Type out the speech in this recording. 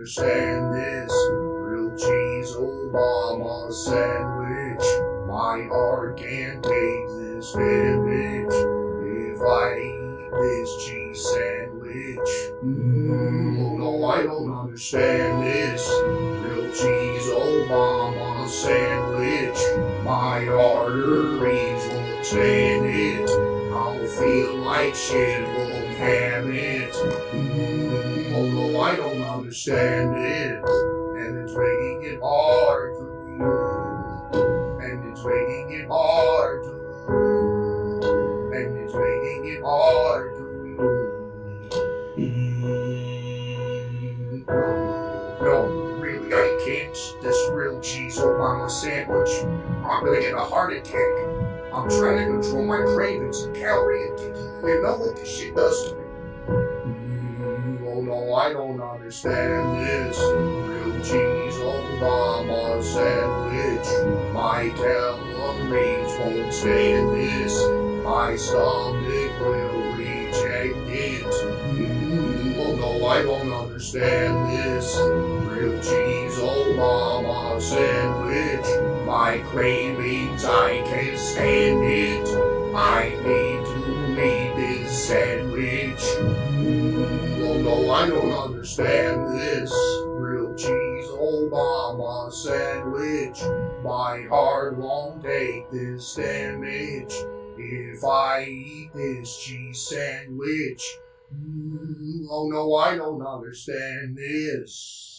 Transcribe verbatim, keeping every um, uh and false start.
understand this. Grilled cheese Obama sandwich. My heart can't take this damage. If I eat this cheese sandwich, mm, oh no, I don't understand this. Grilled cheese Obama sandwich. My arteries won't stand it. I'll feel like shit, won't have it. Mm, oh no, I don't understand it. And it's making it hard to breathe. And it's making it hard to breathe. And it's making it hard to breathe. Mm, no, really, I can't eat this grilled cheese Obama sandwich. I'm gonna get a heart attack. I'm trying to control my cravings and calorie intake. You know what this shit does to me. Mm, oh no, I don't understand this. Grilled cheese Obama sandwich. My calories won't stand this. My stomach will reject it. Mm, oh no, I don't understand this. Grilled cheese Obama sandwich. My cravings, I can't stand it. I need to eat this sandwich. Mm, oh no, I don't understand this. Grilled cheese Obama sandwich. My heart won't take this damage. If I eat this cheese sandwich. Mm, oh no, I don't understand this.